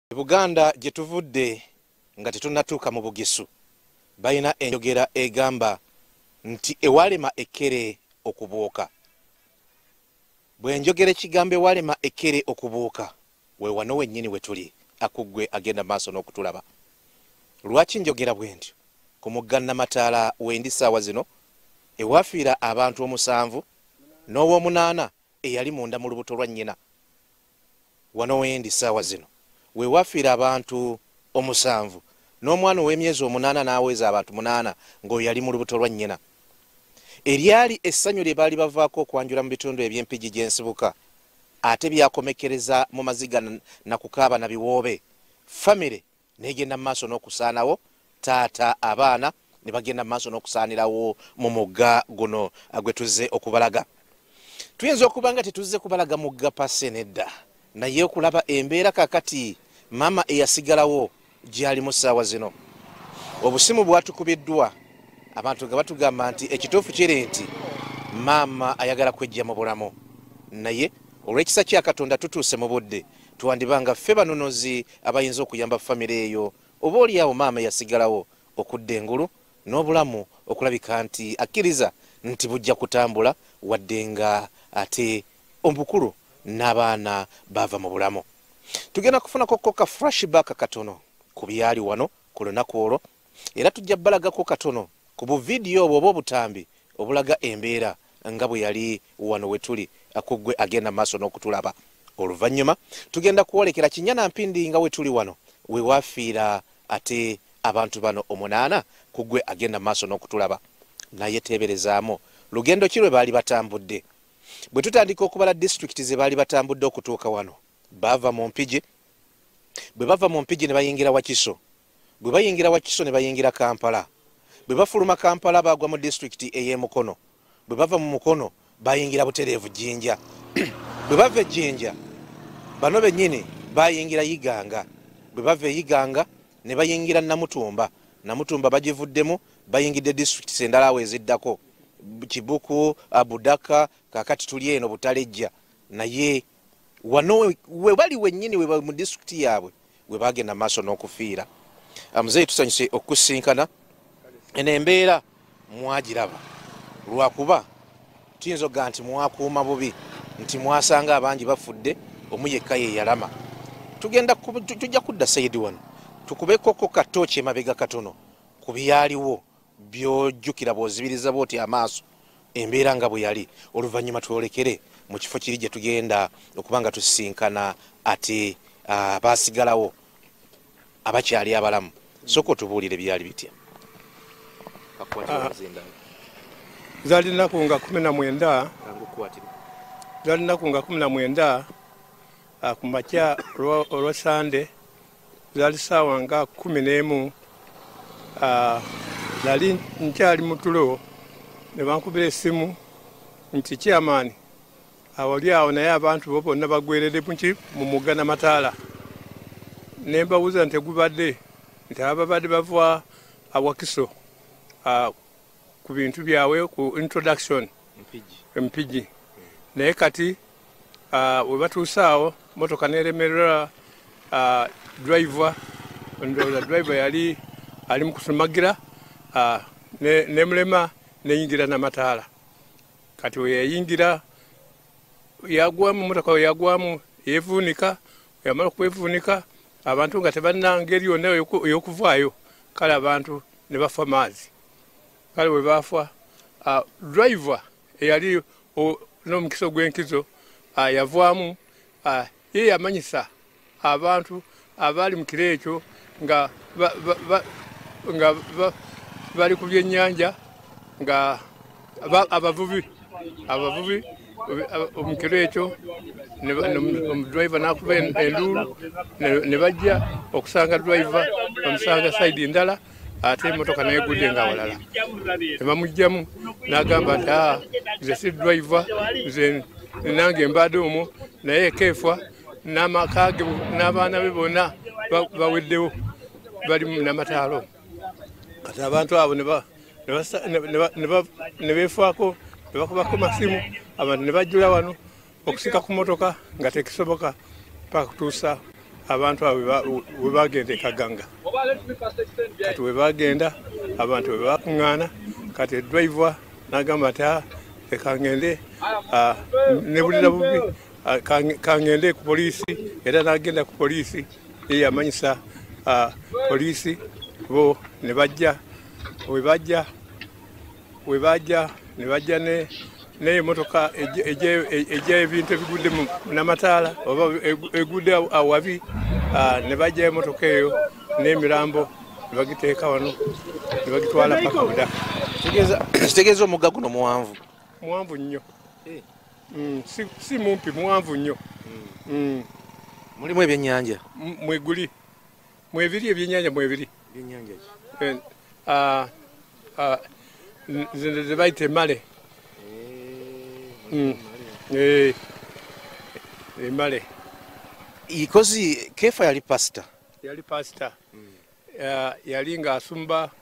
Buganda gye tuvudde nga tetunnatuuka mu Bugisu bayina enjogera egamba nti ewalema ekkere okubuuka. Bwe njogera ekigambo ewalema ekkere okubuuka we wano wennyini we tuli akuggwe agenda maaso n'okutulaba. Lwaki njogera bwe ntyo? Ku mugga Namataala wendi ssaawa zino ewafiira abantu 7 n'ow'omunaana eyali munda mu lubuto lwa nnyina. Wano wendi ssaawa zino we wafiira abantu 7 n'omwana ow'emyezi 8 n'aweza abantu 8 ng'oyo yali mu lubuto lwa nnyina. Eryali essanyu lye baali bavaako okwanjula mu bitundu eby'empigi gy'ensibuka ate byakomekereza mu maziga na kukaaba na biwoobe. Famire negenda mu maaso n'okusaanawo, taata abaana ne bagenda mu maaso n'okusaanirawo mu mugga guno gwe tuzze okubalaga. Tuyinza okuba nga tetuzze kubalaga mugga pase nedda, naye okulaba embeera kakati maama eyasigalawo gyali mu ssaawa zino. Obusimu bwatukubiddwa abantu nga batugamba nti ekituufu kiri nti maama ayagala kwejja mu bulamu, naye olw'ekisa kya Katonda tutuuse mu budde tuwandibanga ffe banonozi abayinza okuyamba famire eyo oba oliawo maama yasigalawo okudda engulu n'obulamu okulabika nti akkiriza nti bujja kutambula wadde nga ate obukulu n'abaana bava mu bulamu. Tugenda kufunako ka flashback katono ku byali wano ku lunaku olwo, era tujja balagako katono ku buvidiyo obwo obutambi obulaga embeera nga bwe yali wano we tuli akuggwe agenda maaso n'okutulaba. Oluvannyuma tugenda kuwolekera Kinyana Mpindi nga we tuli wano we wafiira ate abantu bano 8 kuggwe agenda maaso n'okutulaba. Naye teeberezaamu lugendo ki lwe baali batambudde. Bwe tutandika okubala disitulikiti ze baali batambudde okutuuka wano, bava mu Mpigi. Bwe bava mu Mpigi ne bayingira Wakiso, bwe bayingira Wakiso ne bayingira Kampala, bwe bafuluma Kampala bagwa mu disitulikiti ey'e Mukono, bwe bava mu Mukono bayingira Butereevu Jjinja, bwe bava Jjinja bano bennyini bayingira Iganga, bwe bava Iganga ne bayingira Namutumba, Namutumba bagivuddemu bayingidde disitulikiti endala awo eziddako Kibuku, Abudaka, kakati tuli eno Butalejja. Naye wano we bali wennyini we mu disitulikiti yaabwe we bagenda maaso n'okufiira. Muzeeyi tusanyuse okusinkana eno embeera mwagiraba, lwakuba tuyinza okuga nti mwakuuma bubi nti mwasanga abangi bafudde omu yekka ye yalama. Tujja kudda sayidi wano tukubekoko katooki emabega katono ku byaliwo byojjukira bw'ozibiriza bw'oti amaaso embeera nga bwe yali. Oluvannyuma twolekere mu kifo kiri gye tugenda okuba nga tusisinkana ate baasigalawo abakyali abalamu. Sooka otubuulire byali bitya. Zaali nnaku nga 19 zaali nnaku nga 19 ku makya olwa Sande, zaali ssaawa nga 11 nali nkyali mu tulo ne bankubira essimu nti chairman awali awo naye abantu bo bonna bagwerere mu mugga Namataala. Ne mbabuuza nti gubadde nti ababadde bava Wakiso ku bintu byabwe ku introduction Mpigi. Naye kati we batuuse awo motoka neremerera driver yali ali mu kusumagira ne mulema neyingira Namataala. Kati we yayingira yagwamu motoka we yagwamu yevuunika, yamala kwevuunika abantu nga tebanna ngeri yonna ey'okuvaayo, kale abantu ne bafa maazi. Kale we bafa driver eyali n'omukisa gw'enkizo yavaamu ye yamanyisa abantu abaali mu kiro ekyo nga bali ku byennyanja nga abavubi omukiro ekyo driver n'akuba enduulu ne bajja okusanga driver bamusanga sayidi ndala ate emotoka nayegudde nga walala. Ne bamugjamu n'agamba nti nze si driver, nze nange mbadde omwo, naye keefa n'amaka ge n'abaana be bonna baweddewo bali mu Namataala. Kati abantu abo ne beefaako ne bakubako masimu, abantu ne bajjula wano okusika ku motoka nga tekisoboka paka kutuusa abantu abo we bagenda Kaganga kati we bagenda abantu we bakuŋŋaana kati driver n'agamba ati ekangende nebulira bubi kangende ku poliisi era n'agenda ku poliisi ye yamanyisa poliisi bo ne bajja ne bajja n'emmotoka ejja ebintu ebigudde n'amataala oba egudde awabi ne bajja emmotoka eyo n'emirambo ne bagiteeka wano ne bagitwala paka buda. Kitegeeza omugga guno muwanvu nnyo si mumpi muwanvu nnyo. Mulimu ebyennyanja mwebiri ebyennyanja mwebiri ze bayita emmale emmale. ikozi Kefa yali pasita yali ng'asumba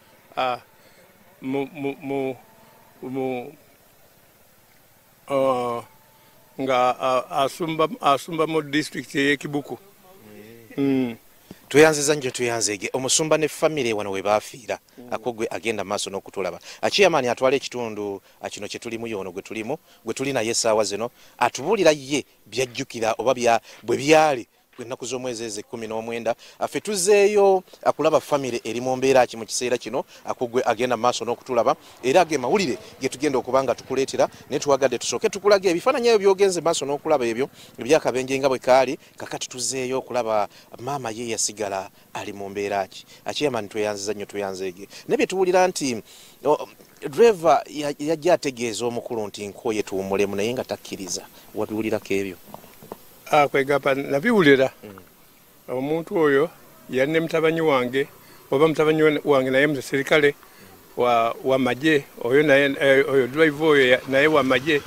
asumba mu district y'Ekibuku. Tuyanziza nnyo tuyanzege omusumba ne famire wano we baafiira akogwe agenda maaso n'okutulaba Chairman atwala ekitundu kino kye tulimu yono gwe tuli naye essaawa zino atubuulira ye byajjukira oba bwe byali ennaku z'omwezi eze 19 affe tuzeeyo akulaba famire eri mu mbeera ki mu kiseera kino akugwe agenda maaso n'okutulaba era ge mawulire ge tugenda okubanga tukuleetera ne tuwagadde tusooke tukulaga ebifaananyi ebyo byogenze maaso n'okulaba ebyo ebyakabenje nga bwe kaali kakati tuzeeyo okulaba maama ye yasigala ali mu mbeera ki. Chairman tweyanziza nnyo tuyanzeege ne bye tuwulira nti driver yajja ategeeza omukulu nti nkoye tuwumulemu naye nga takkiriza wabiwulirako ebyo? Kwegamba nabiwulira omuntu oyo yali ne mutabanyi wange oba mutabanyi wange naye muserikale wa maje oyo naye oyo driver oyo naye wa maje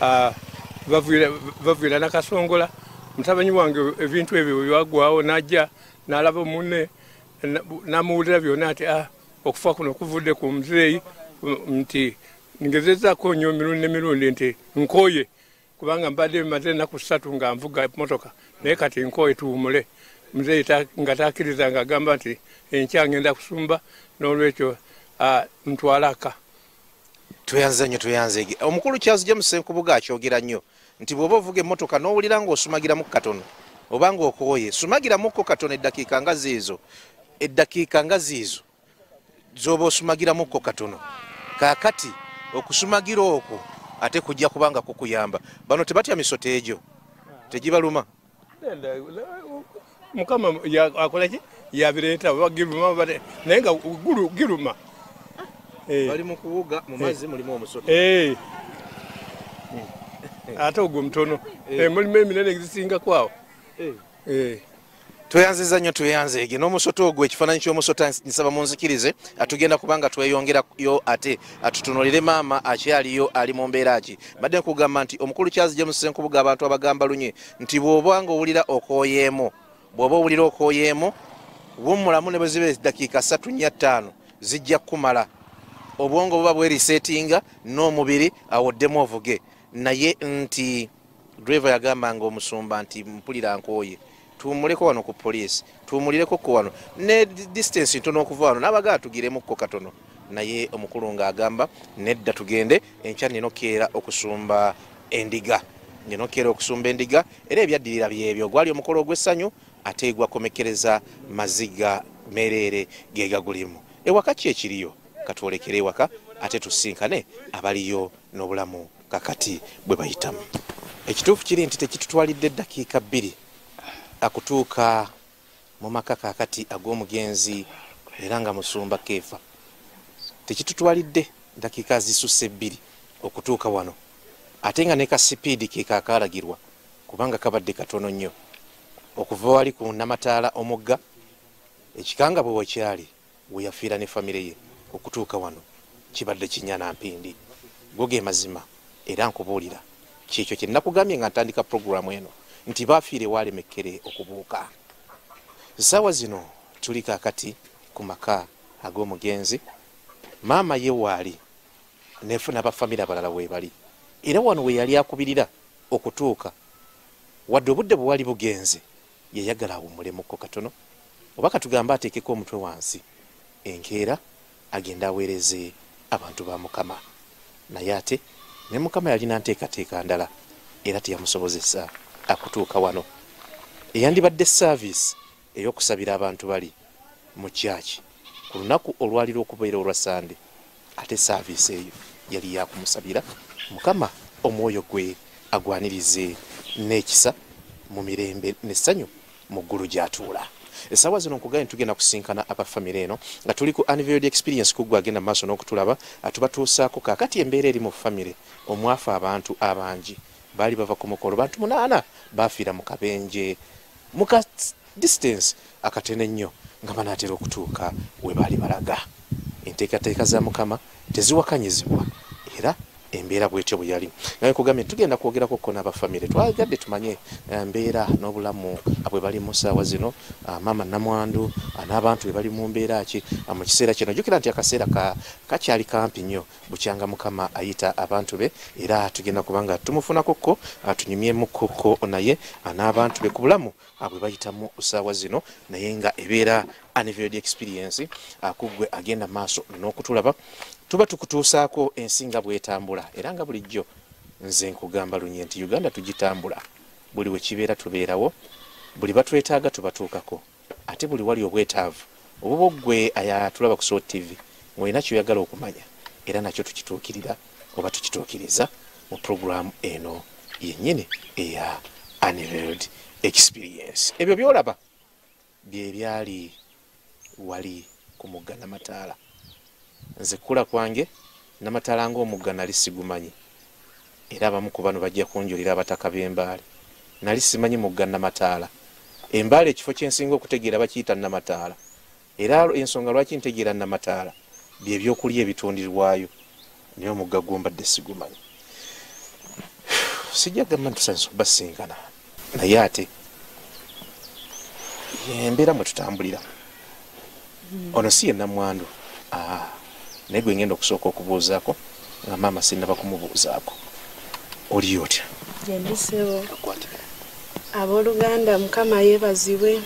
bavuira nakasongola mutabanyi wange ebintu ebyo byagwawo najja n'alaba munne namuwulira byonna ati okufa kuno kuvudde ku muzeeyi nti ngezezaako nnyo emirundi nti nkoye kubanga mbadde bimaze ennaku 3 nga nvuga emmotoka naye kati nkoye tuwumule. Muzeeyi nga takkiriza ng'agamba nti enkya ngenda kusumba n'olwekyo ntwalaka. Tuyanze nnyo tuyanzege omukulu Charles James Ssenkubuga akyogera nnyo nti bw'oba ovuga emmotoka n'owulira ng'osumagiramu katono oba ng'okooye sumagiramuko katono eddakiika nga ziizo z'oba osumagiramuko katono kaakati okusumagira okwo ate kujja kubanga kukuyamba. Bano tebatya misoto egyo tegibaluma. Mukama akola ki yabireeta bagiruma naye nga giruma bali mu kuwuga mu mazzi mulimu omusoto ate ogwo mutono mulimu eminene egisingaku awo. Tweyanziza nnyo tweyanzeege n'omusoto ogwo ekifaananyi ky'omusoto nsaba munzikirize atugenda kubanga tweyongerayo ate atutunulire maama akyaliyo ali mu mbeera ki. Badde nkugamba nti omukulu Charles James Ssenkubuga abantu abagamba lunye nti bw'oba owulira okooyeemu wumulamu ne bwe ziba eddakiika 3 4 5 zijja kumala obwongo buba bwerisetinga n'omubiri awoddemu ovuge naye nti driver yagambanga omusumba nti mpulira nkooye tuwumuleko wano ku poliisi tuwumulireko ko wano ne distance ntono okuva wano n'abagaa tugiremukko katono naye omukulu ng'agamba nedda tugende enkya ninokeera okusumba endiga era ebyaddirira byebyo gwali omukolo ogw'essanyu ate gwakomekereza maziga mereere gegagulimu ewaka ki ekiriyo katwolekere ewaka ate tusinkane abaliyo n'obulamu kakati bwe bayitamu. Ekituufu kiri nti tekitutwalidde eddakiika 2 akutuuka mu maka kakati ag'omugenzi era nga musumba Kefa tekitutwalidde dakiika zisusse 2 okutuuka wano ate nga ne ka sipiidi ke kakalagirwa kubanga kabadde katono nnyo okuva wali ku Namataala omugga ekikanga bwe wakyali we yafiira ne famire ye okutuuka wano kibadde kinyana mpindi goge mazima era nkubuulira kyekyo kye nakugambye nga ntandika programu eno nti baafiire waalemekkere okubuuka. Ssaawa zino tuli kakati ku maka ag'omugenzi maama ye waali nefuna bafamire abalala weebali era wano we yali akubirira okutuuka wadde obudde bwe wali bugenze yayagala awummulemuko katono oba katugamba ateekeko omutwe wansi enkeera agenda aweereze abantu ba Mukama naye ate ne Mukama yalina nteekateeka ndala era teyamusobozesa akutuuka wano eyandibadde service ey'okusabira abantu bali mu kyaki ku lunaku olwali lw'okubeera olwa Sande ate service eyo yali yakumusabira Mukama omwoyo gwe agwanirize n'ekisa mu mirembe n'essanyu mu ggulu gy'atuula. Essaawa zino nkugambye tugenda kusinkana aba famire eno nga tuli ku anniversary experience kuggwa agenda maaso n'okutulaba atubatuusaako kaakati embeera eri mu famire omwafa abantu abangi baali bava ku mukolo bantu 8 baafiira mu kabenje mu ka distance akatene nnyo nga banaatera okutuuka we baali balaga. Enteekateeka za Mukama teziwakanyizibwa era embeera bwetyo bwe yali naye nkugambye tugenda kwogerako ko n'abafamire twagadde tumanye mbeera n'obulamu bwe bali mu ssaawa zino maama Namwandu n'abantu bwe bali mu mbeera ki mu kiseera kino jjukira nti akaseera kakyali kampi nnyo bukyanga Mukama ayita abantu be era tugenda kubanga tumufunako ko tunyumyemukko naye n'abantu be ku bulamu bwe bayitamu ssaawa zino naye nga ebeera anniversary experience akuggwe agenda maaso n'okutulaba tuba tukutuusaako ensinga bwetambula era nga bulijjo nze nkugamba lunye nti Uganda tugitambula buli we kibeera tubeerawo buli batwetaaga tubatuukako ate buli wali obwetaavu obuba gwe ayatulaba ku Soul TV ng'olina kyoyagala okumanya era nakyo tukituukirira oba tukituukiriza mu programu eno yennyini eya anniversary experience. Ebyo byolaba bye byali wali ku mugga Namataala. Nze kula kwange Namataala ng'omugga nali sigumanyi era abamu ku bano bajja kunjulira abataka b'embaale nali simanyi mugga Namataala. Embaale ekifo kyensinga okutegeera bakiyita Namataala era ensonga lwaki ntegeera Namataala bye byokulya ebitundirwayo naye omugga gumbadde sigumanyi. Sijja gamba ntusanze okubasinkana naye ate embeera mwe tutambulira ono si ye Namwandu naye gwe ngenda okusooka okubuuzaako nga maama sinnaba kumubuuzaako oli otya? Jendisebo abooluganda Mukama yeebazibwe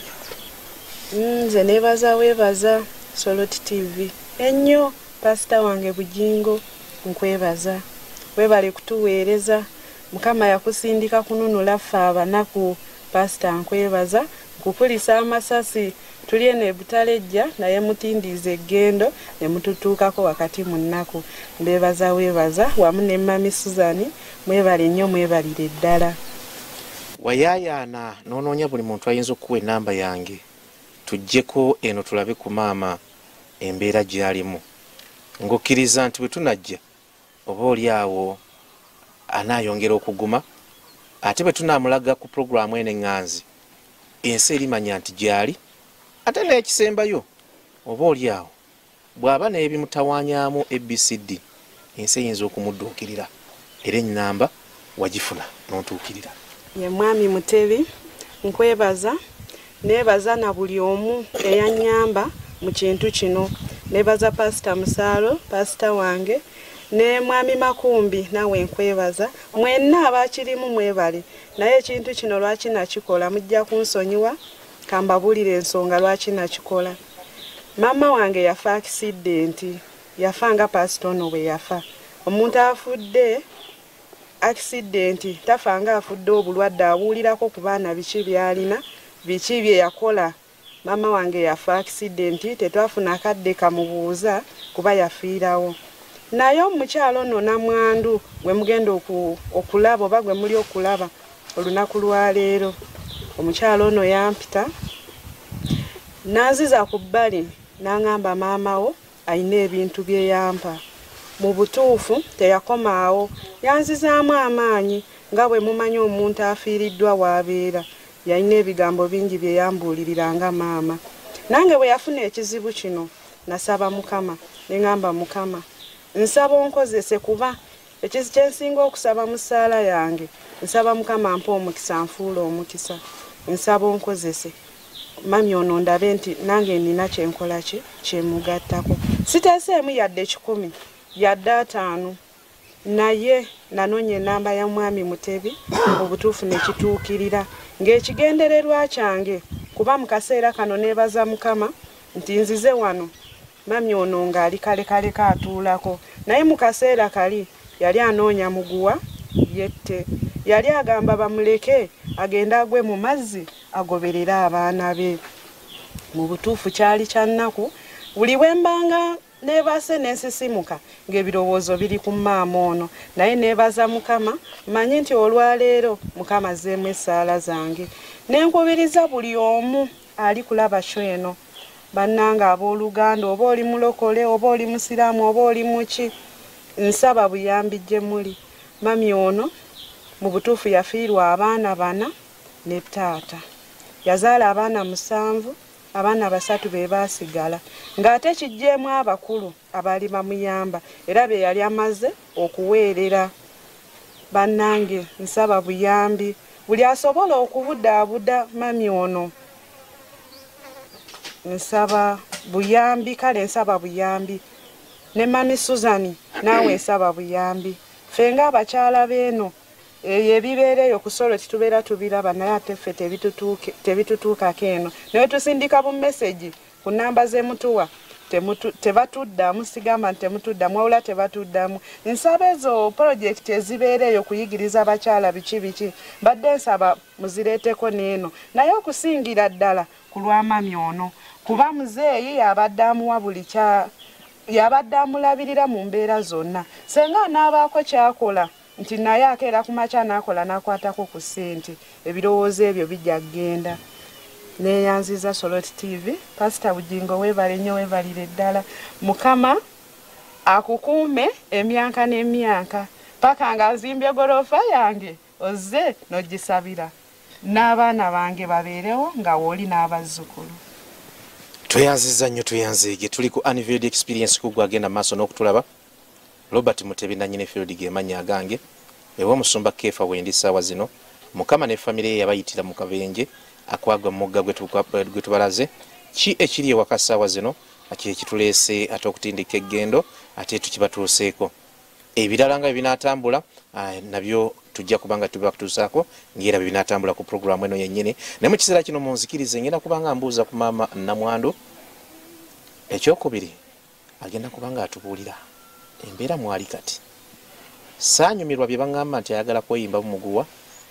nze neebaza weebaza Soul TV ennyo pasita wange Bujingo nkwebaza weebale kutuweereza Mukama yakusindika kununula ffe abanaku pasita nkwebaza nkupulisa amasasi tuli eno ebutalejja naye mutindiiza eggendo ne mututuukako wakati mu nnaku mbeebaza weebaza wamu ne Mami Suzani mwebale nnyo mwebalire ddala. Wayaayaana n'onoonya buli muntu ayinza okuwa ennamba yange tuggyeko eno tulabe ku maama embeera gy'alimu ng'okkiriza nti bwe tunajja oba oli awo anaayongera okuguma ate bwe tunaamulaga ku puroguramu eno eŋŋanzi ensi erimanya nti gy'ali ate n'ekisembayo oba oli awo bw'aba n'ebimutawaanyaamu ABCD ensi eyinza okumudduukirira era ennamba wagifuna n'ontuukirira. Ye Mwami Mutebi nkwebaza neebaza na buli omu eyannyamba mu kintu kino neebaza pasita Musaalo pasita wange ne Mwami Makumbi nawe nkwebaza mwenna abakirimu mwebale naye ekintu kino lwaki nakikola mujja kunsonyiwa kambabulira ensonga lwaki nakikola. Mama wange yafa accident yafa nga pasita ono bwe yafa omuntu afudde accident tafa nga afudde obulwadde abuulirako ku baana biki byalina biki bye yakola. Mama wange yafa accident tetwafuna akadde kamubuuza kuba yafiirawo naye omukyalo ono Namwandu gwe mugenda okulaba oba gwe muli okulaba olunaku lwa leero omukyalo ono yampita n'aziza ku bbali n'aŋŋamba maama wo ayina ebintu bye yampa mu butuufu teyakomaawo yanzizaamu amaanyi nga bwe mumanyi omuntu afiiriddwa waabeera yalina ebigambo bingi bye yambuulirira nga maama. Nange bwe yafuna ekizibu kino nasaba Mukama ne ŋŋamba Mukama nsaba onkozese kuba ekyensinga okusaba mu ssaala yange nsaba Mukama mpa omukisa nfuula omukisa nsaba onkozese mami ono ndabe nti nange nina kyenkola kyemugattako siteeseemu yadde 10 yadde 5 naye nanoonya ennamba ya Mwami Mutebi obutuufu ne kituukirira ng'ekigendererwa kyange kuba mu kaseera kano neebaza Mukama nti nzize wano mami ono ng'ali kalekaleka atuulako naye mu kaseera kali yali anoonya muguwa yette yali agamba bamuleke agenda agwe mu mazzi agoberera abaana be mu butuufu kyali kya nnaku buli bwe mbanga neebase n'ensisimuka ng'ebirowoozo biri ku maama ono naye neebaza Mukama manye nti olwaleero Mukama azzeemu essaala zange nenkubiriza buli omu ali kulaba sho eno bannanga abooluganda oba oli mulokole oba oli musiraamu oba oli muki nsaba buyambi gye muli mami ono mu butuufu yafiirwa abaana 4 ne taata yazaala abaana 7 abaana 3 be baasigala ng'ate kijjeemu abakulu abaali bamuyamba era be yali amaze okuweerera bannange nsaba buyambi buli asobola okubudaabuda mami ono nsaba buyambi kale nsaba buyambi ne mami Suzani naawe nsaba buyambi fenga abakyala beeno ebibeereyo ku Solo titubeera tubiraba naye ate ffe tebitutuukako eno naye tusindika bu message ku namba zemutuwa tebatuddamu sigamba nti temutuddamu wabula tebatuddamu nsaba ezo projekiti ezibeereyo kuyigiriza abakyala biki badde nsaba muzireeteko n'eno naye okusingira ddala ku lwamami ono kuba muzeeyi yabadde amuwa buli yabadde amulabirira mu mbeera zonna senga anaabaako kyakola nti naye akeera ku makya n'akola n'akwatako ku ssente ebirowoozo ebyo bijja kgenda neeyanziza Soloti TV Pastor Bugingo weebale nnyo weebalire ddala Mukama akukuume emyaka n'emyaka paka nga nzimbye gorofa yange ozze n'ogisabira n'abaana bange babeerewo nga wooli n'abazzukulu. Tweyanziza nnyo tweyanzeege tuli ku Unveiled Experience kugwa agenda maaso n'okutulaba Robert Mutebi na nyine Field gemanya agange ewa musumba Kefa wendi sawa zino Mukama ne family ye yabayitira mu kabenje akwagwa mugga gwe tubalaze ki ekiri ewaka sawa zino ati ekituleese ate okutindika eggendo ate tukibatuuseeko ebirala nga binatambula nabyo tujja kubanga tubakutuusaako ngera binatambula ku program eno yennyini ne mu kiseera kino munzikirize ngenda kubanga mbuuza ku maama Namwandu ekyokubiri agenda kubanga atubuulira embeera mwali kati saanyumirwa bye baŋŋamba nti ayagala kweyimba bumuguwa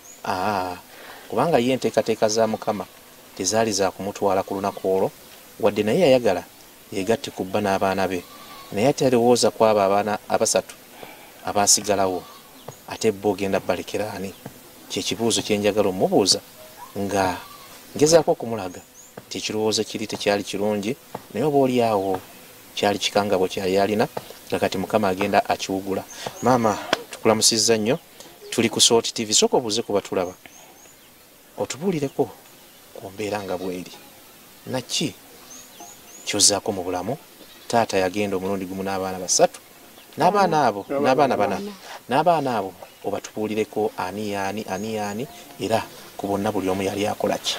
kubanga ye enteekateeka za Mukama tezaali za kumutwala ku lunaku olwo wadde naye yayagala yegatte ku bba n'abaana be naye atalowooza kwabo abaana 3 abaasigalawo ate bo ogenda balekera ani kyekibuuzo kyenjagala omubuuza nga ngezaako okumulaga nti ekirowoozo kiri tekyali kirungi naye oba oli awo kyali kikangabo kyali alina kakati Mukama agenda akiwugula. Maama tukulamusizza nnyo tuli ku Soloti TV soko obuuze kuba tulaba otubuulireko ku mbeera nga bweri naki kyozaako mu bulamu taata yagenda omulundi gumu n'abaana 3 n'abaana abo n'abaana 4 n'abaana abo obatubuulireko ani era ku bonna buli omu yali akola ki?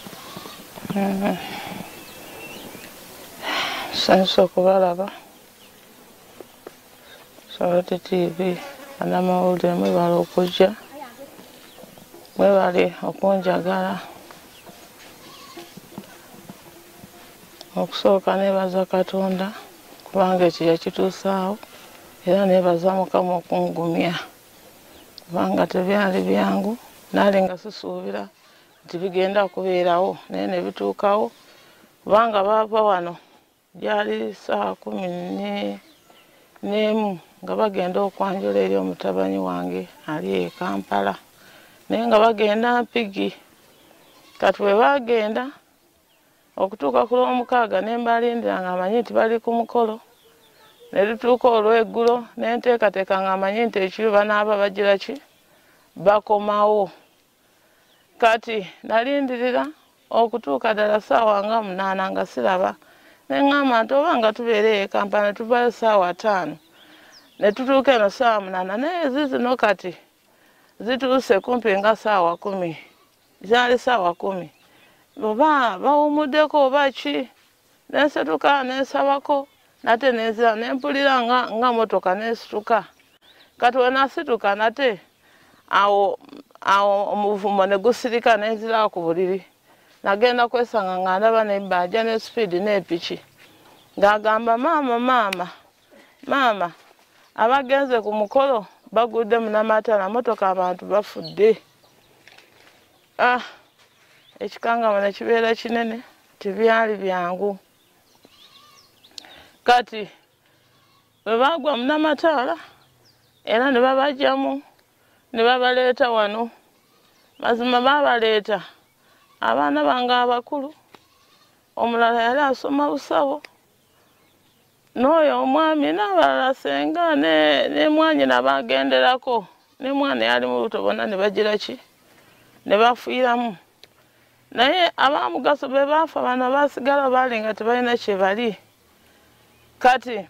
Sanso kubalaba Soloti TV anamawulire mwebale okujja mwebale okunjagala okusooka nebaza Katonda kubanga ekyo yakituusaawo era nebaza Mukama okungumya kubanga tebyali byangu naali nga sisuubira nti bigenda kubeerawo naye ne bituukawo kubanga baava wano gyali saa 11 nga bagenda okwanjula eri omutabanyi wange ali e Kampala naye nga bagenda Mpigi kati bwe bagenda okutuuka ku Lwomukaaga ne mbalindira nga amanyi nti bali ku mukolo ne lutuuka olw'eggulo ne nteekateeka nga amanyi nti ekiro banaaba bagira ki bakomawo kati nalindirira okutuuka ddala ssaawa nga 8 nga siraba ne ŋŋamba nti oba nga tubeere e Kampala ne tuvayo ssaawa 5 ne tutuuka eno ssaawa 8 naye zizino kati zituuse kumpi nga ssaawa 10 zaali ssaawa 10 oba bawumuddeko oba ki nensetuka nensabako nate nenzira nempulira nga motoka nesituka kati we nasituka nate awo awo omuvumbo ne gusirika nenzira ku buliri nagenda kwesanga nga ndaba nebbaja ne speed n'epiki ng'agamba maama abagenze ku mukolo bagudde munamatala motoka abantu bafudde. Ekikangamo ne kibeera kinene tibyali byangu. Kati bwe bagwa munamatala era ne babajjamu ne babaleeta wano. Mazima babaleeta abaana bange abakulu, omulala yali asoma busawo, n'oyo omwami n'abalala senga ne mwanyina bagenderako, ne mwana yali mu luto bonna ne bagira ki ne bafiiramu. Naye abaamugaso be baafa bano baasigala baali nga tebalina kye bali. Kati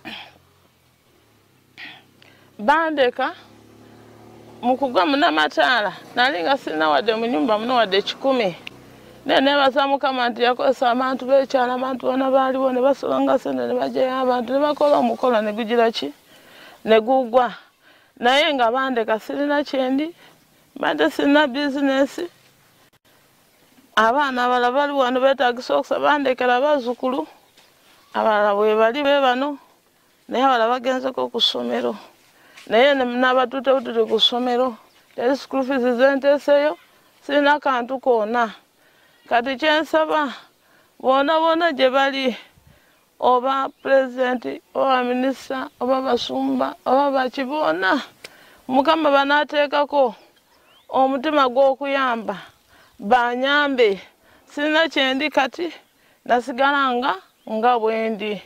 bandeka mu kugwa munamatala nali nga sirina wadde mu nnyumba muno wadde 10 neneebaza Mukama nti yakozesa abantu b'ekyalo, abantu bonna baaliwo ne basolonga sente ne bajjayo abantu ne bakola omukolo ne gugira ki ne gugwa. Naye nga bandeka sirina kyendi, mbadde sirina bizinesi. Abaana abalala bali wano beetagisa okusa bandekera bazzukulu, abalala bwe bali be bano, naye abalala bagenzeko ku ssomero. Naye n'abatuutebutuute ku ssomero teri school fees zenteeseyo, sirina kantu koona. Kati kyensaba boona gye bali, oba pulezidenti oba minisita oba basumba oba baki boona, Mukama banaateekako omutima gw'okuyamba banyambe. Sirina kyendi kati nasigala nga bwendi.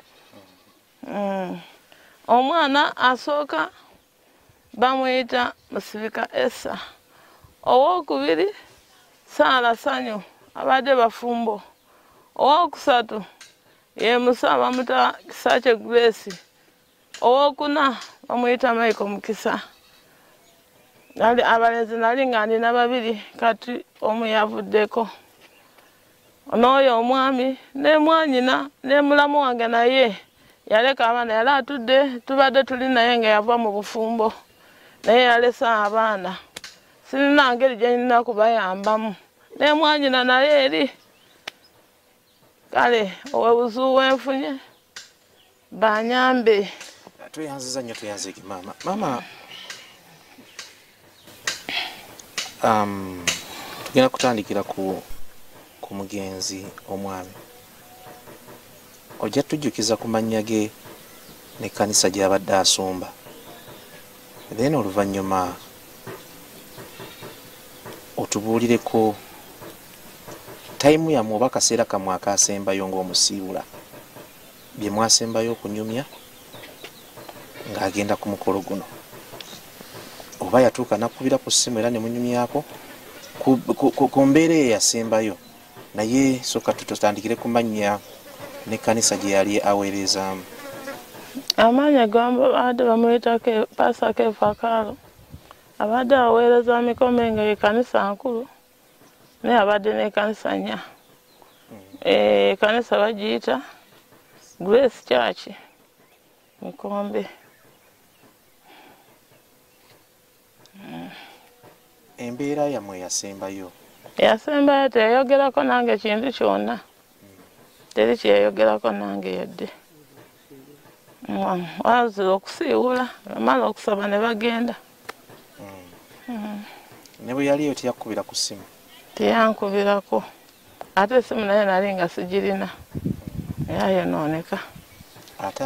Omwana asooka bamuyita Musibika Esa, owookubiri Saala Sanyu abadde bafumbo, owookusatu ye Musa bamuta Kisakye Grace, owookuna bamuyita Michael Mukisa. Abalenzi nali nga ndina 2 kati omu yavuddeko. N'oyo omwami ne mwanyina ne mulamu wange naye yaleka abaana, yali atudde tubadde tuli naye nga yava mu bufumbo, naye yalesa abaana. Sirina ngeri gye nina kubayambamu, ne mwanyina naye eri. Kale owebuzu wenfunye banyambe. Tweyanziza nnyo, tweyanzike maama. Tugenda kutandikira ku mugenzi omwami. Ojja tujjukiza ku mannya ge n'ekkanisa gy'abadde asumba. Then oluvannyuma otubuulireko tayimu yammwe oba kaseera kammwe akaasembayo ng'omusiibula, bye mwasembayo okunyumya ng'agenda ku mukolo guno, oba yatuuka nakubira ku ssimu era ne munyumyako ku mbeera eyo yasembayo. Naye soka tutandikire ku mannya n'ekkanisa gye yali aweerezaamu. Amanya gamba abadde bamuyitako Paasa Keefa Kaalo, abadde aweereza Mikome nga ekkanisa nkulu, naye abadde n'ekkanisa nnya. Ekkanisa bagiyita Grace Church Mikombe. Embeera yammwe yasembayo teyayogerako nange kintu kyonna, teri kyeyayogerako nange yadde. Wazira okusiibula bamala okusaba ne bagenda. Ne bwe yaliyo teyakubira ku ssimu? Teyankubirako, ate essimu naye nali nga sigirina, yayonooneka. Ate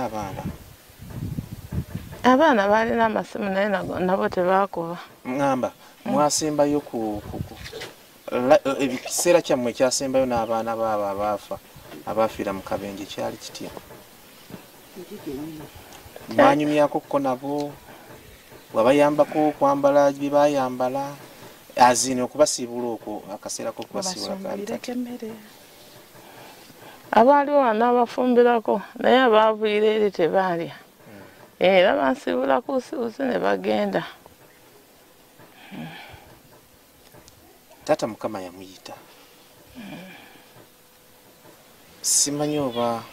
abaana balina amasimu naye nabo tebaakuba. Ngamba mwasembayo ku ekiseera kyammwe ekyasembayo n'abaana baabo abaafiira mu kabenje kyali kitya? Mwanyumyako ko nabo? Wabayambako okwambala bye baayambala? Azini okubasiibula okwo akaseera k'okubasiibula kaali kati? Abaaliwo wano abafumbirako naye abaaviira eri tebaalya. Era bansiibula ku busibuzi ne bagenda. Taata Mukama yamuyita. Simanyi oba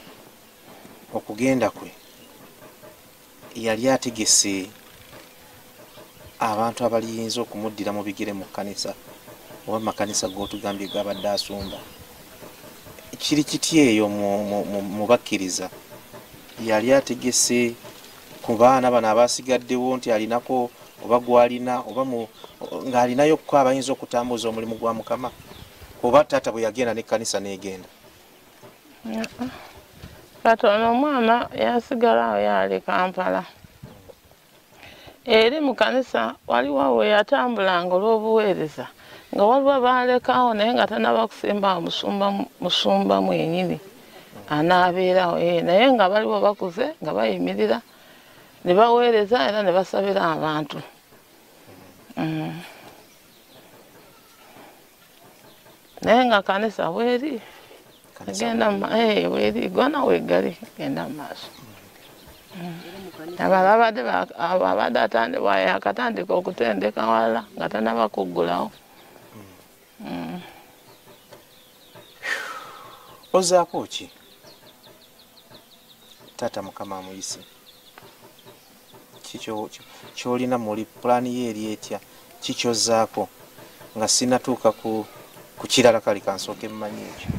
okugenda kwe yali ategese abantu abaliyinza okumuddira mu bigere mu kkanisa oba makanisa g'otugambye gabadde asumba kiri kiti eyo mu bakkiriza yali ategese ku baana bano abasigaddewo nti alinako oba gwalina oba ng'alinayo ko abayinza okutambuza omulimu gwa Mukama oba taata bwe yagenda n'ekkanisa n'egenda katono omwana yasigalawo yali Kampala eri mu kanisa waliwo we yatambulanga olw'obuweereza nga waliwo balekawo naye nga tanaba kusimba musumba mwenyini anaabeerawo naye nga baliwo bakuze nga bayimirira ne baweereza era ne basabira abantu naye nga kanisa weeri agenda weeri gona wegali genda mu maaso abadde akatandika okutendeka wala nga tanaba kuggulawo ozaako ki taata Mukama amuyise kyolina muli pulaani ye eri etya kikyozaako nga sinatuuka ku kirala kali kansooke mumanyi ekyo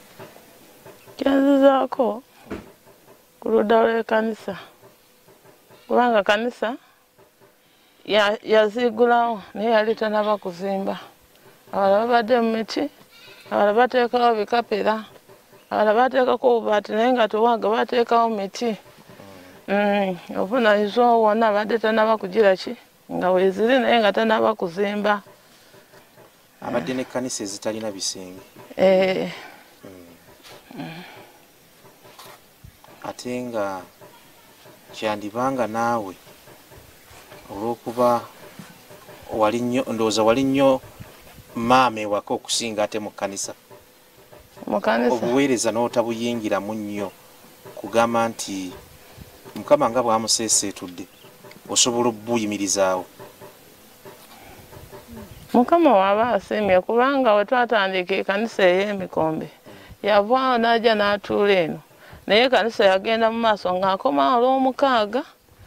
kyanzizaako ku ludda lw'ekkanisa kubanga kanisa yaziigulawo naye yali tanaba kuzimba abala babadde mu miti abala bateekawo bikapera abala bateekako obubaati naye nga towaga bateekawo miti ovunaanyizibwa wonna abadde tanaba kugira ki nga weeziri naye nga tanaba kuzimba abadde n'ekkanisa ezitalina bisenge ate nga kyandibanga naawe olw'okuba ndowooza wali nnyo maama ewaka okusinga ate mu kkanisa obuweereza n'otabuyingiramu nnyo kugamba nti Mukama nga bwamuseeseetudde osobola obuyimirizaawo Mukama waba asiimye kubanga we twatandika ekkanisa ey'emikombe yavaawo n'ajja n'atuula eno naye kanisa yagenda mu maaso ng'akomawo olw'omukaaga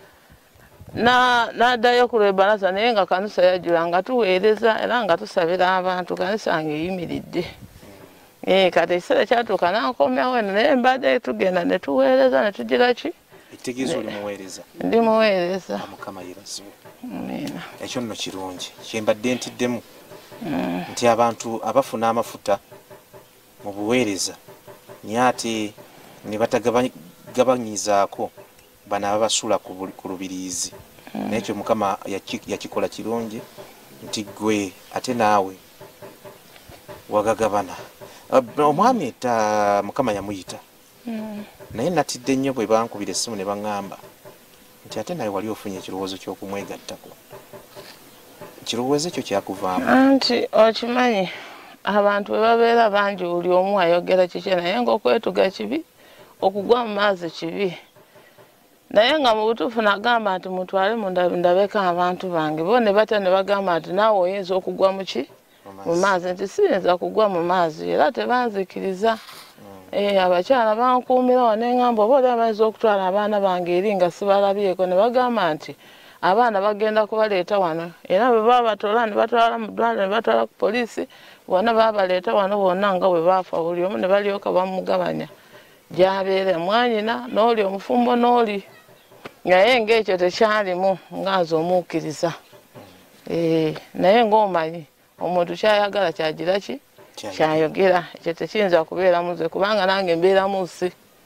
n'addayo ku lw'ebbalaza naye nga kanisa yajjula nga tuweereza era nga tusabira abantu kanisa ng'eyimiridde kati ekiseera kyatuuka n'akomyawo eno naye mbadde tugenda ne tuweereza ne tugira ki ekitegeeza oli muweereza ndi muweereza Mukama yeebazibwe ekyo nno kirungi kyembadde ntiddemu nti abantu abafuna amafuta mu buweereza naye ate ne batagabanyizaako bano ababasula ku lubiriizi naye ekyo Mukama yakikola kirungi nti gwe ate naawe wagagabana omwami Mukama yamuyita naye natidde nnyo bwe bankubira essimu ne baŋŋamba nti ate naye wali ofunye ekirowoozo ky'okumwegattako ekirowoozo ekyo kyakuvaamu anti okimanyi abantu bwe babeera bangi buli omu ayogera kikye naye ng'okwetuga kibi okugwa mu maazi kibi naye nga mu butuufu nagamba nti mutwale ndabeko abantu bange bo ne batya ne bagamba nti naawe oyinza okugwa mu ki mu maazi nti siyinza kugwa mu maazi era tebanzikiriza abakyala bankuumira wa neŋŋamba oba oli abayinza okutwala abaana bange eri nga sibalabyeko ne bagamba nti abaana bagenda kubaleeta wano era bwe baba batoola ne batwala mu ddwaliro ne batwala ku poliisi bonna baba baleeta wano bonna nga bwe baafa buli omu ne balyoka bamugabanya gy'abeera mwanyina n'oli omufumbo n'oli naye ng'ekyo tekyalimu ngaaza omuukiriza naye ng'omanyi omuntu kyayagala kyagira ki kyayogera ekyo tekiyinza kubeera muze kubanga nange mbeera mu nsi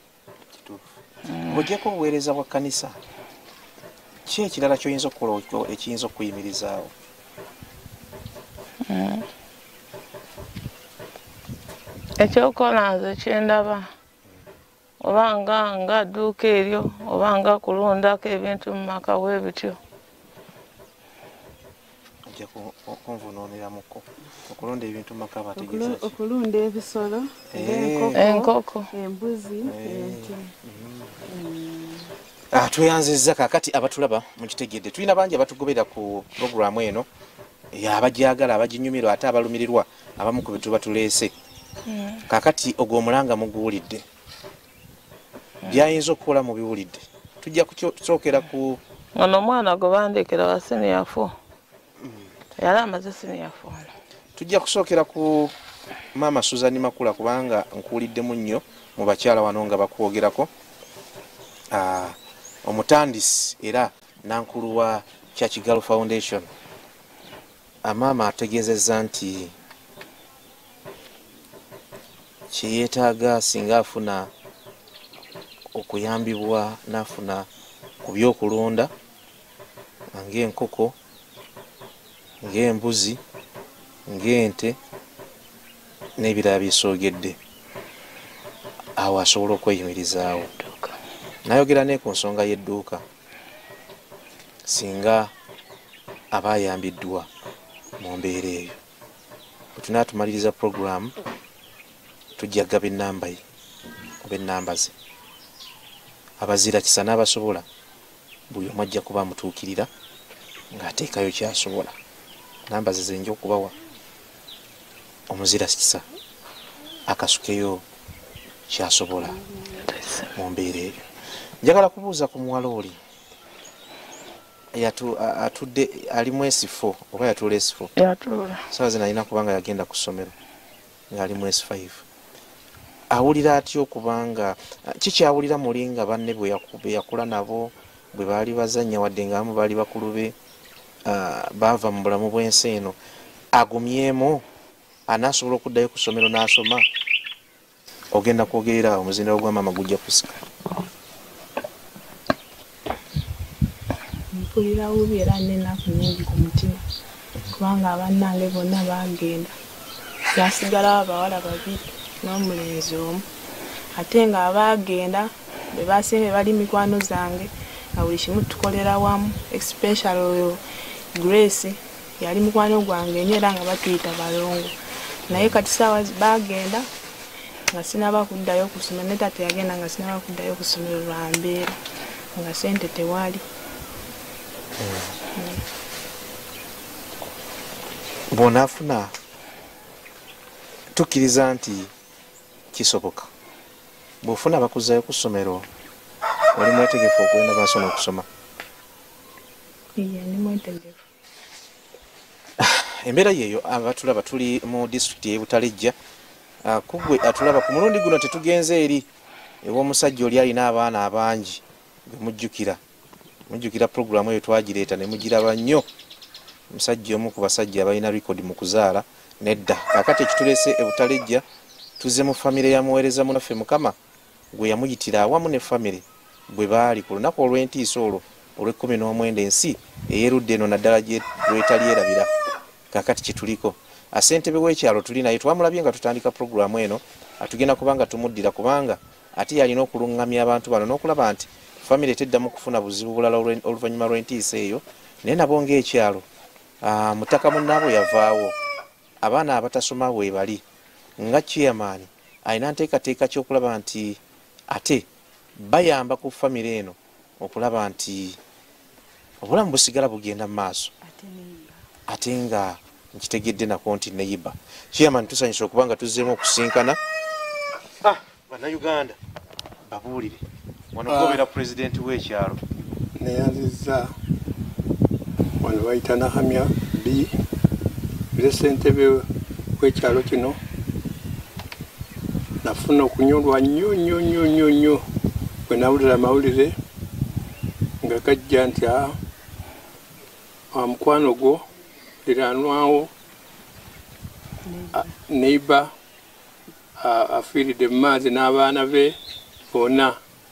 ojjako obuweereza bwa kkanisa ki ekirala kyoyinza okukola ekiyinza okuyimirizaawo ekyokukola nze kyendaba obanga nga dduuka eryo obanga kulundako ebintu mu maka bwe bityo ojja kunvunuuniramuko okulunda ebintu mu maka okulunda ebisolo enkoko embuzi ente tweyanzizza kaakati abatulaba mukitegedde tulina bangi abatugobera ku puroguramu eno abajagala abaginyumirwa ate abalumirirwa abamu ku betuba tuleese kaakati ogwo omulanga muguwulidde byayinza okukola mu biwulidde tujja kusookera ku ono omwana gwe bandekera wa siniya 4 yali amaze senior form. Tujja kusookera ku Maama Susan Makula kubanga nkuuliddemu nnyo mu bakyala wano nga bakwogerako. Omutandisi era nankulu wa Church Girl Foundation. Maama ategeezezza nti kyeyeetaaga singa afuna okuyambibwa n'afuna ku byokulonda ng'enkoko, ng'embuzi, ng'ente n'ebirala byesoogedde, awo asobola okweyimirizaawo. Nayogera ne ku nsonga y'edduuka singa aba ayambiddwa mu mbeera eyo. Bwe tunaatumaliriza puroguramu tujja gaba ennamba ye oba ennamba ze. Abazira kisa n'abasobola buli omu ajja kuba amutuukirira ng'ateekayo kyasobola. Namba ze zenja okubawa. Omuzira kisa akasukeyo kyasobola mu mbeera eyo. Njagala kubuuza ku muwala oli atudde ali mu S4 oba yatuula S4? Yatuula. Saawa zino alina kubanga yagenda ku ssomero ng'ali mu S5. Awulira atya okubanga kikyawulira muli nga banne bwe yakula nabo bwe baali bazannya wadde nga abamu baali bakulu be baava mu bulamu bw'ensi eno, agumyemu anaasobola okuddayo ku ssomero n'asoma? Ogenda kwogerera omuzindalo gwa maama gujja kusika. Mpulira bubi era n'ennaku nnyingi ku mutima kubanga abannange bonna baagenda, yasigala abawala babiri n'omulenzi omu, ate nga abaagenda be basembe bali mikwano zange nga buli kimu tukolera wamu, especially oyo Grace yali mukwano gwange nnyo era nga batuyita balongo. Naye kati saawa baagenda nga sinaba kuddayo ku ssomero, ne taata yagenda nga sinaba kuddayo ku ssomero lwa mbeera nga ssente tewali. Bw'onaafuna tukkiriza nti kisoboka, bw'ofuna bakuzzayo ku ssomero oli mwetegefu okugenda maaso n'okusoma? Iye, ndi mwetegefu. Embeera yeeyo abatulaba tuli mu disitulikiti y'e Butalejja. Kugwe atulaba ku mulundi guno tetugenze eri ew'omusajja oli alina abaana abangi gwe mujjukira puroguramu eyo twagireeta ne mugiraba nnyo. Omusajja omu ku basajja abalina rekodi mu kuzaala nedda. Kaakati ekituleese e Butalejja tuzze mu famire ya muweereza munaffe Mukama gwe yamuyitira awamu ne famire bwe baali ku lunaku olw'entiisa olwo olw'19 ensi eyerudde eno naddala lwetali erabira. Kaakati kituliko Ssentebe w'ekyalo tuli naye twamulabye nga tutandika puroguramu eno, atugenda kubanga tumuddira kubanga ate yalina okulungamya abantu bano n'okulaba nti famire teddamu kufuna buzibu bulala oluvannyuma lw'entiisa eyo. Naye nabo ng'ekyalo mutaka munnaabo yavaawo, abaana abatasoma we bali, nga chairman alina nteekateeka ky'okulaba nti ate bayamba ku famire eno okulaba nti obulamu busigala bugenda mu maaso, ate nga nkitegedde nako nti neyiba. Chairman, tusanyusa okubanga tuzzeemu okusinkana. Bannayuganda babuulire wano kubeera pulezidenti w'ekyalo. Neyanzizza wano bayita Nahamya B. Ssentebe w'ekyalo kino. Nafuna okunyolwa nnyo bwe nawulira amawulire nga gajja nti mukwano gwo liranwawo neighbor afiiridde mu maazi n'abaana be bonna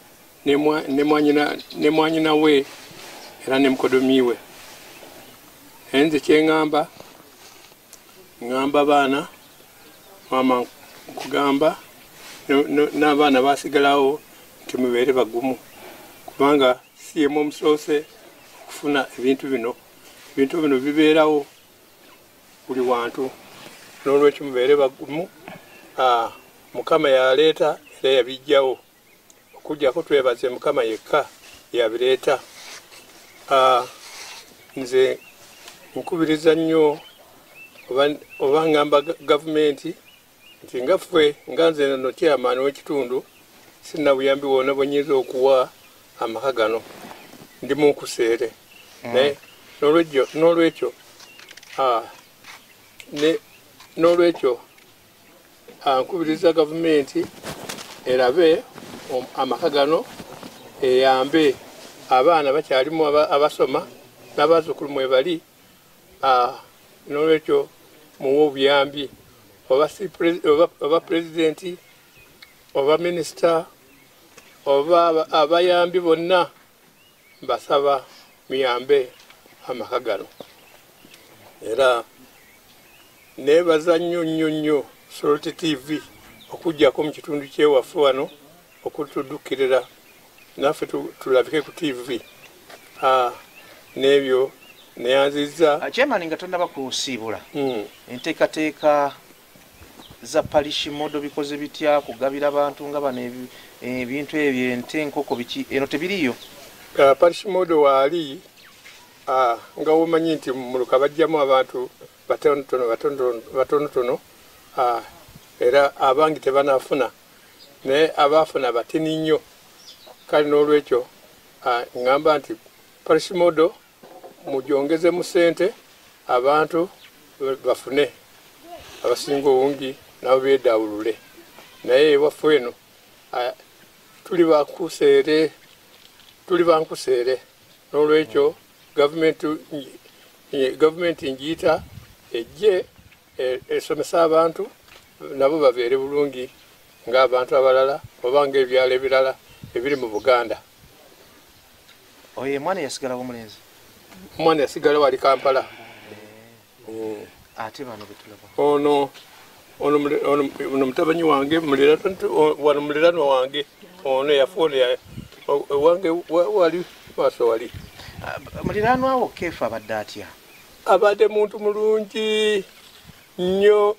ne mwanyina we era ne mukodomi we. Naye nze kyeŋŋamba, ŋŋamba baana maama nkugamba n'abaana basigalawo nti mubeere bagumu kubanga si yemu omusoose okufuna ebintu bino. Ebintu bino bibeerawo buli wantu, n'olwekyo mubeere bagumu. Mukama yaleeta era yabijjawo, okujjako twebaze Mukama yekka yabireeta. Nze nkubiriza nnyo oba ngamba gavumenti nti nga ffe nga nze no chairman w'ekitundu sina buyambi bwonna bwe nnyinza okuwa amaka gano, ndi mu nkuseere. Naye n'olwekyo n'olwekyo nkubiriza gavumenti erabe amaka gano eyambe abaana bakyalimu abasoma n'abazzukulu mwe bali. N'olwekyo muwe obuyambi oba pulezidenti oba minisita oba abayambi bonna mbasaba muyambe amaka gano. Era nebaza nnyo Sorority TV okujjako mu kitundu kyewaffe wano okutuddukirira naffe tulabike ku TV. N'ebyo neyanziza chairman nga tonnaba kusiibula enteekateeka za parish modo bikoze bitya kugabira abantu nga bano ebintu ebyo ente enkoko biki eno tebiriyo. Parish modo waali nga womanyi nti muluka bajjamu abantu batonotono era abangi tebanafuna naye abafuna batini nnyo. Kale n'olwekyo ngamba nti parish modo mujongeze mu ssente abantu bafune abasinga obungi nabo beedawulule. Naye ewaffe eno tuli bankuseere n'olwekyo gavumenti njiyita ejje esomesa abantu nabo babeere bulungi ng'abantu abalala oba ng'ebyalo ebirala ebiri mu Buganda. Oyo mwana yasigala omulenzi? Omwana yasigala wali Kampala. Ate bano betulaba ono mutabanyi wange wano muliranwa wange ono yafuna wange wali maaso wali. Muliranwawo Keefa abadde atya? Abadde muntu mulungi nnyo.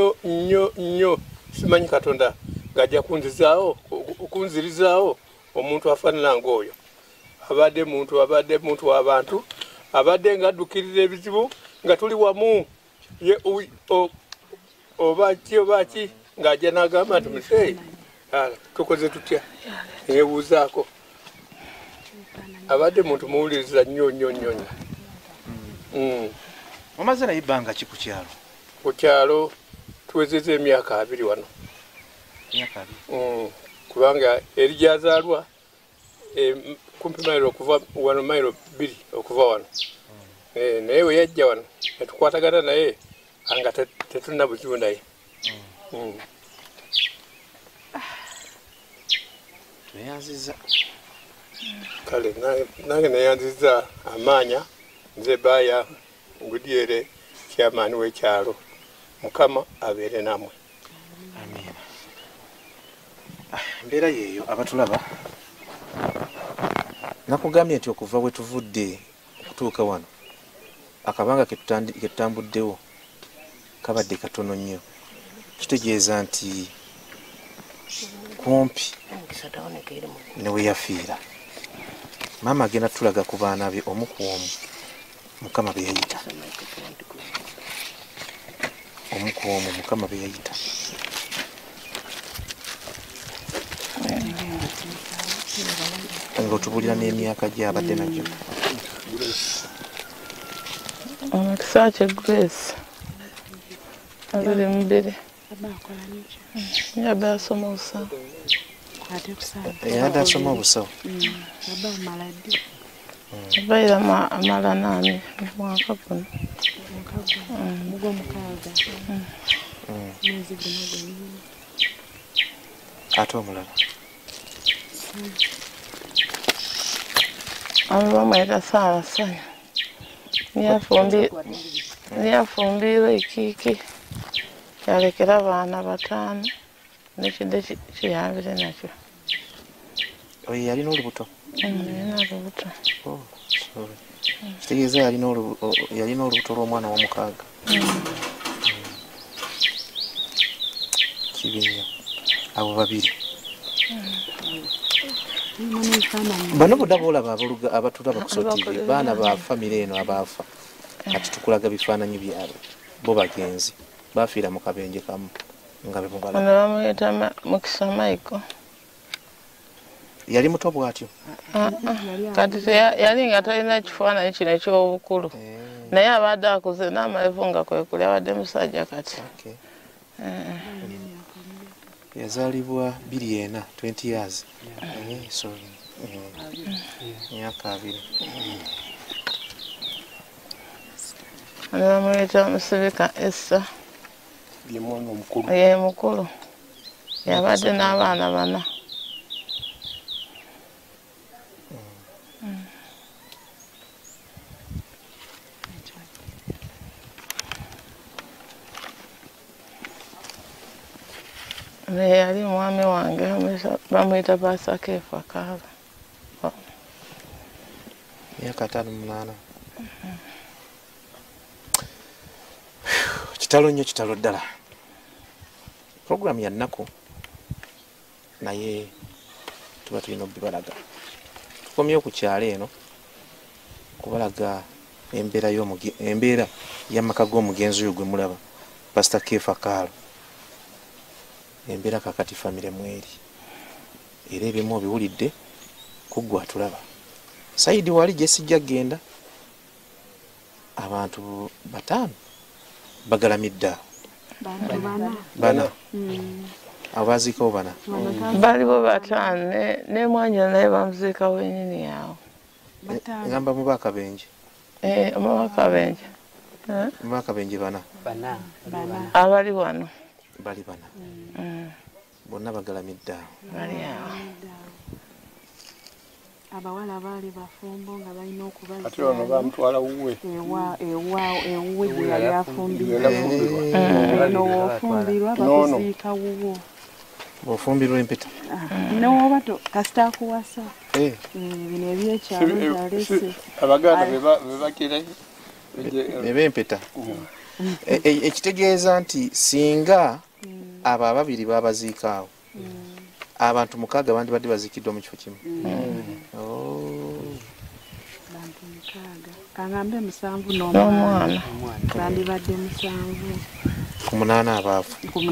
Simanyi Katonda ng'ajja kunzirizaawo omuntu afaanana ng'oyo. Abadde muntu w'abantu, abadde ng'addukirira ebizibu nga tuli wamu oba ki ng'ajja n'agamba nti museeyi tukoze tutya neebuuzaako. Abadde muntu muwuliriza nnyo. Omaze naye ebbanga ki ku kyalo? Ku kyalo tuwezezza emyaka 2 wano. Emyaka 2? Kubanga eri gyazaalwa kumpi mayiro okuva wano mayiro 2 okuva wano. Naye we yajja wano netukwatagana naye anga tetulina buzibu naye. Tweyanziza. Kale nange neyanziza amaanya nze Baaya Ngudyere chairman w'ekyalo. Mukama abeere namwe. Amen. Mbeera yeeyo abatulaba nakugambye nti okuva bwe tuvudde okutuuka wano akabanga ketutambuddewo kabadde katono nnyo. Kitegeeza nti kumpi ne we yafiira. Maama agenda tulaga ku baana be omu ku omu Mukama be yayita. Mukama be yayita. Ng'otubulira n'emyaka gy'abadde nagyo. Omukisa kye Grace 22 yabadde asoma obusawo. Yabadde asoma obusawo. Abaira amala 8 mwaka guno. Ate omulala bamweta Salasanya yafumbirwa ekiiki yalekera abaana 5 nekidde kiyambire nakyo. oyo yalina olubuto? Yalina olubuto. Kitegeeza yalina olubuto lw'omwana wa 6. Kibi nnyo abo babiri. Bano budde boolaba abatulaba ku TV baana ba famire eno abaafa kati tukulaga bifaananyi byabwe bo bagenzi baafiira mu kabenje kamu nga be mugala. Ono bamuyita Mukisa Michael. yali muto bw'atyo kati yali nga talina kifaananyi kino eky'obukulu naye abadde akuze n'amalevu nga kwe kuli abadde musajja kati. yazaalibwa 24 20 years myaka 2 bamuyita Musibika Essa ye mukulu yabadde n'abaana 4. yali mwami wange bamuyita Basakeefa Kaaba myaka 58. kitalo nnyo kitalo ddala. Programu ya nnaku naye tuba tulina obibalaga. Tukomyewo ku kyalo eno kubalaga embeera y'amaka g'omugenzi oyo gwe mulaba Pastor Keefa Kaalo. Embeera kakati famire mweri era ebimu obiwulidde kuggwa tulaba. Saidi wali gyesijja genda abantu 5 bagalamidde bana abaziikawo 4 balibo 5 ne mwanya naye bamuziika wenyini yawo ngamba mubakabenje mubakabenje mubakabenje 4 abali wano bali 4 bonna bagalamidde bali awo. abawala baali bafumbo nga balina okubaza ate ono bamutwala wuwe ewuwe gye yali afumbirwa eno woofumbirwa bakuziika wuwo bw'ofumbirwa empeta nowobato kasita akuwasa bino ebyekyalo byalese abaganda bebakire eba empeta ekitegeeza nti singa abo ababiri babaziikaawo abantu 6 bandi badde baziikiddwa mu kifo kimu. bantu 6 kangambe 7 n'omwana bandibadde 7 ku 8 abaafa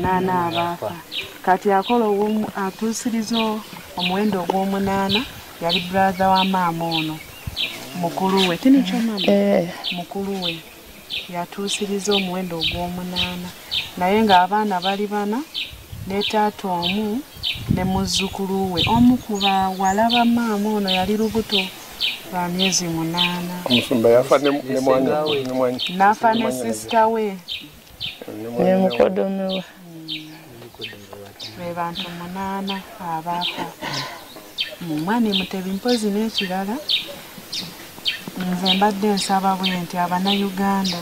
kati akola atuusiriza omuwendo ogw'omunaana yali brother wa maama ono mukulu we tinikyo mama mukulu we yatuusiriza omuwendo ogw'omunaana naye ng'abaana bali 4 ne taata omu ne muzzukulu we omu ku bawala maama ono yali lubuto lwa myezi 8. omusumba yafa ne mwanya n'afa ne sisita we ne mukoddomi we be bantu 8 abaafa. Mwani Mutebi mpozi n'ekirala nze mbadde nsaba bwe nti Bannayuganda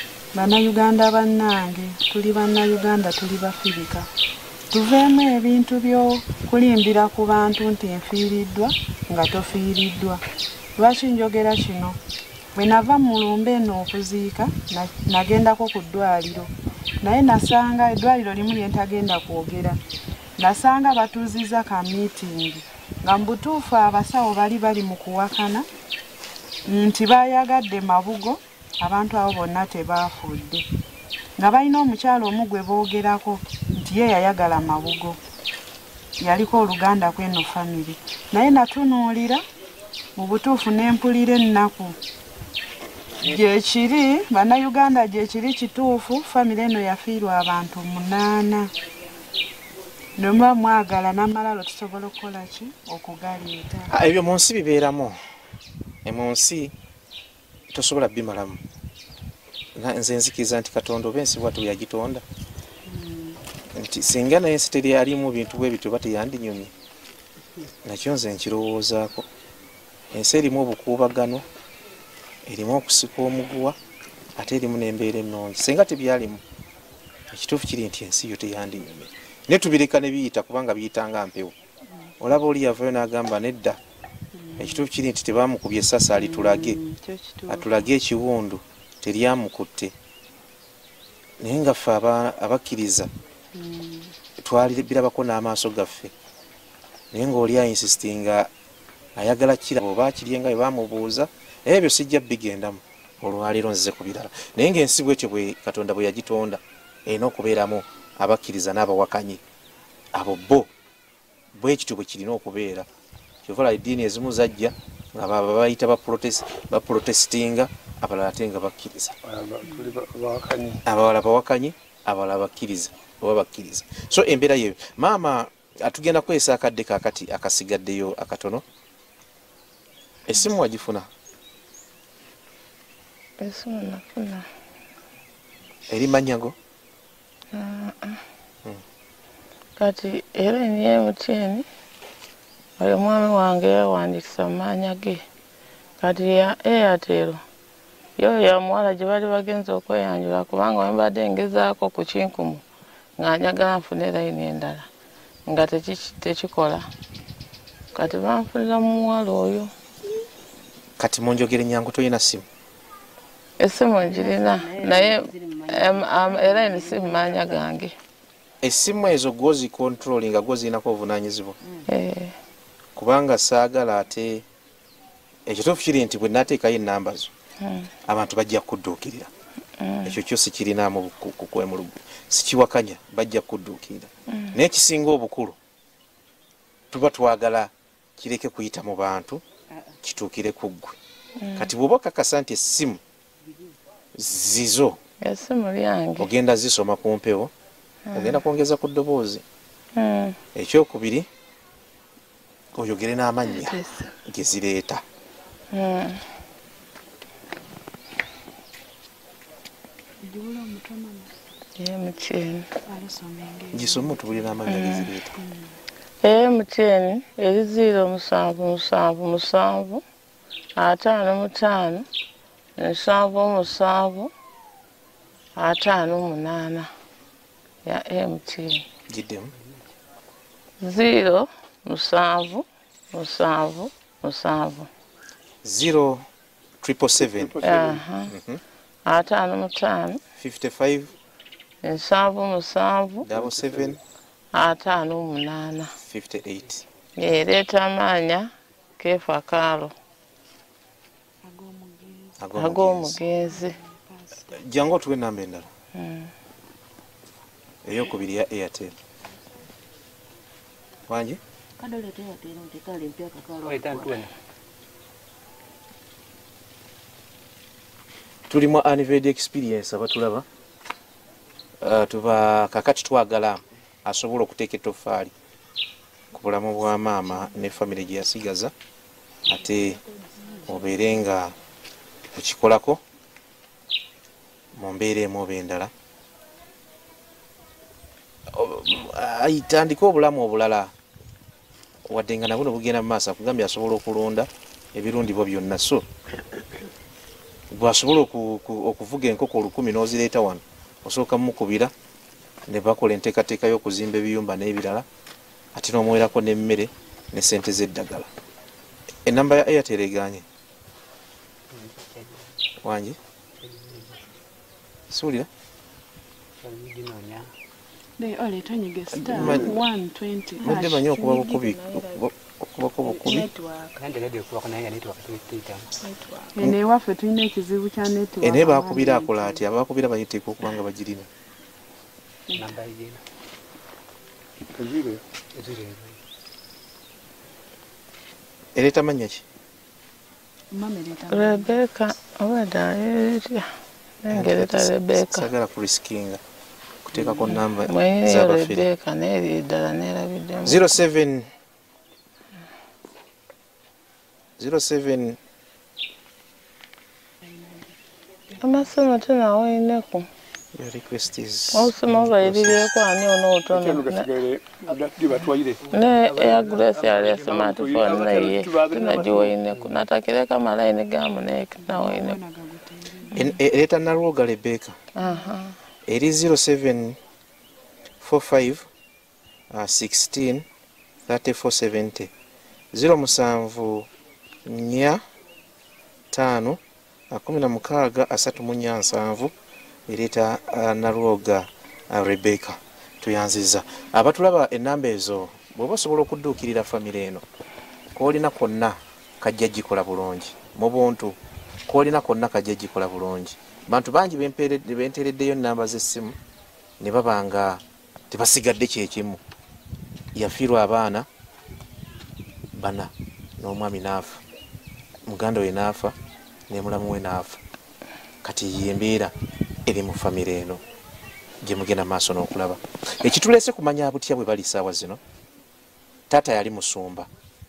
bannange tuli Bannayuganda tuli Bafirika tuveemu ebintu byo kulimbira ku bantu nti nfiiriddwa nga tofiiriddwa. Lwaki njogera kino? Bwe nava mu lumbe eno okuziika nagendako ku ddwaliro naye nasanga eddwaliro limu lye ntagenda kwogera nasanga batuuziza ka miitingi nga mu butuufu abasawo bali mu kuwakana nti bayagadde Mabugo abantu abo bonna tebaafudde nga balina omukyalo omu gwe boogerako nti ye yayagala Mabugo yaliko oluganda kweno family naye natunuulira mu butuufu n'empulira ennaku gyekiri Bannayuganda gyekiri kituufu family eno yafiirwa abantu 8 nomba mwagala n'amalalo tusobola okukola ki okugaleeta ebyo mu nsi bibeeramu mu nsi tosobola bimalamu. Nze nzikiriza nti Katonda oba ensi bw'atyo yagitonda nti singa naye ensi teri alimu bintu bwe bityo bateyandinyumye nakyo nze nkirowoozaako. Ensi erimu obukuubagano erimu okusika omuguwa ate erimu n'embeera ennungi singa tebyalimu ekituufu kiri nti ensi yo teyandinyumye ne tubireka ne biyita kubanga biyitanga mpewo. Olaba oli yavayo n'agamba nedda ekituufu kiri nti tebamukubye essasa atulage ekiwundu teryamukutte naye nga ffe abakkiriza twalibirabako n'amaaso gaffe naye ng'oli ainsistinga ayagala kirabo oba akirye nga bwe bamubuuza ebyo sijja bigendamu olwaleero nzize ku birala naye ng'ensi bwetyo bwe Katonda bwe yagitonda erina okubeeramu abakkiriza n'abawakanyi abo bo bwekityo bwe kirina okubeera kyovala eddiini ezimu zajja nga baba bayita baprotestinga abalala ate nga bakkiriza abawala bawakanyi abalala bakkiriza oba bakkiriza. So embeera yeyo maama atugenda kwesa akadde kakati akasigaddeyo akatono. Essimu wagifuna? Essimu nafuna. Eri manyago? Kati era niye MTN oyo mwami wange yawandikisa manya ge. Kati ya Airtel yo ya mwala gye bali bagenza okweyanjula kubanga wembadde ngezaako ku kinkumu nga njagala nfune layini endala nga tekikola. Kati banfunira mu muwala oyo. Kati munjogere nyangu toyina simu? Essimu njirina naye era ni simu manya gange. Essimu ezo gwozi controlling nga gwoziinako obuvunaanyizibwa. Kubanga saagala ate ekituufu kiri nti bwe naateekayo ennamba zo abantu bajja kudduukirira. Ekyo kyo sikirinaamu kukwemulugu, sikiwakanya, bajja kudduukirira. Naye kisinga obukulu tuba twagala kireke kuyita mu bantu kituukire ku ggwe. Kati bw'oba okakasa nti essimu zizo essimu lyange ogenda zisoma ku mpewo ogenda kwongeza ku ddoboozi. Ekyokubiri oyogere n'amannya ge zireeta. Gisoma otubulira amanya ge zireeta. MTN eri 0777 55 7 58 ya MTN. Giddemu 0 7 7 7 0 55 55 7 77 58 58 ereeta amaanya keefa kaalo ag'omugenzi. Jangu otuwe ennamba endala eyokubiri ya Airtel. Wangi? Tuli mu Anniversary Experience abatulaba. Tuba kakati twagala asobola okuteeka ettoffaali ku bulamu bwa maama ne famire gye yasigaza ate obeere nga okikolako mu mbeera emu oba endala. Ayitandika obulamu obulala wadde nga nabuno bugenda mu maaso akugambye asobola okulonda ebirundibwa byonna. So bw'asobola okuvuga enkoko 1000 n'ozireeta wano osooka mukubira ne bakola enteekateeka y'okuzimba ebiyumba n'ebirala ate n'omuwerako n'emmere ne ssente z'eddagala. Ennamba ya Airtel eganye wangi suulira mudde manyi okuba bukubi okubako bukubi. Ewaffe tulina ekizibu kya network. Naye bakubira akola ati abakubira bayiteeka okuba nga bagirina. Ereeta mannya ki? Rebecca obadda engereta Rebecca sagala kuriskinga kuteekako namba mweyo Rebecca neeri ddala neerabiddemu 07 amasomo tenawoyineku your request is obusomo bayirireeko ani onootono ne eya Grace yali smartphone naye tenagiwoyineku natakireko amalayini gamu naye nawoyineku. ereeta Nalwoga Rebecca eri 0745 16 3470 07 4 5 16 37 ereeta Nalwoga Rebecca. Tuyanziza abatulaba ennamba ezo bw'oba osobola okudduukirira famire eno koolina konna kajja gikola bulungi mu buntu koolina konna kajja gikola bulungi. Bantu bangi benteereddeyo ennamba z'essimu ne baba nga tebasigadde kyekimu. Yafiirwa abaana 4 n'omwami n'afa, muganda we n'afa, ne mulamu we n'afa. Kati yembeera eri mu famire eno gye mugenda maaso n'okulaba. Ekituleese kumanya butya bwe bali saawa zino, taata yali musumba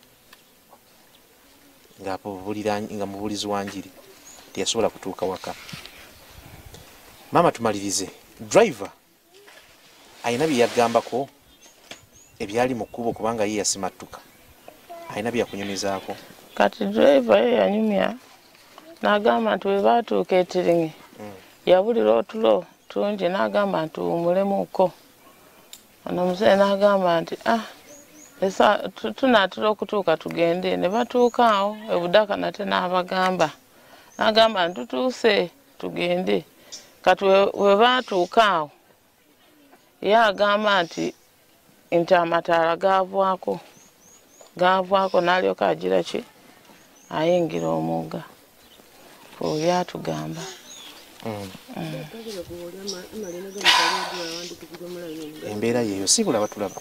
nga mubulizi wa njiri, teyasobola kutuuka waka. Maama tumalirize, driver ayina bye yagambako ebyali mu kkubo kubanga ye yasimattuka, ayina bye yakunyumizaako? Kati driver ye yanyumya n'agamba nti bwe baatuuka Etiringi yabulira otulo tungi n'agamba nti uwumulemuuko. Ono omusajja n'agamba nti tunaatera okutuuka tugende. Ne batuuka awo ebudaka nate n'abagamba, n'agamba nti tutuuse tugende. Kati we baatuuka awo ye agamba nti amataala gaavaako n'alyoka agira ki ayingira omugga. Oli atugamba embeera yeeyo sibula batulaba.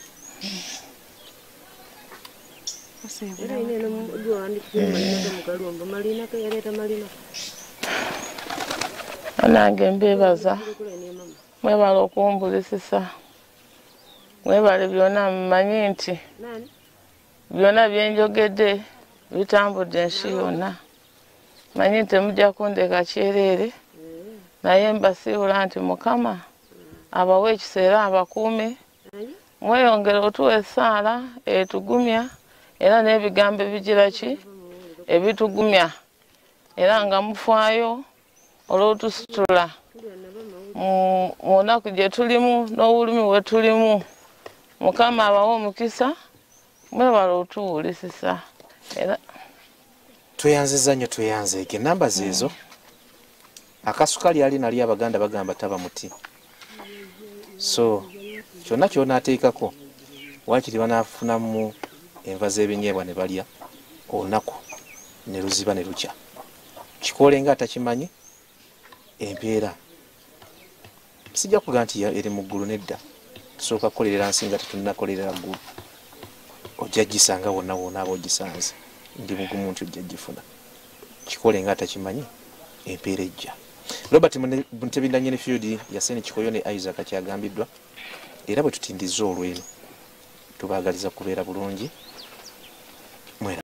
Nange mbeebaza, mwebala okumbulisisa, mwebale byonna mumanyi nti byonna byenjogedde bitambudde ensi yonna. Manyi nti temujja kundeka kyereere, naye mbasiibula nti Mukama abawe ekiseera abakuume, mweyongere otuwa essaala etugumya era n'ebigambo ebigira ki ebitugumya, era nga mufaayo olw'otusitula mu nnaku gye tulimu n'obulumi bwe tulimu. Mukama abawe omukisa, mwebala otuwulisisa. Era tweyanziza nnyo, tweyanzeege namba zeezo. Akasukali ali nali Abaganda bagamba taba muti, so kyonna kyonaateekako waakiri banaafunamu enva z'ebinyeebwa ne balya olunaku ne luziba ne lukya. Kikoole nga atakimanyi empeera sijja kuga nti eri mu ggulu, nedda. Tusooka kukolerera nsi nga tetunnakolerera ggulu. Ojja gisanga wonna wonna aba ogisanze, ndi mugumu nti ojja gifuna. Kikoole nga atakimanyi empeera ejja. Robert Muntebindanyene Field yasene Kikoyo ne Isaac kyagambiddwa, era bwe tutindiza olw'eno tubaagaliza kubeera bulungi.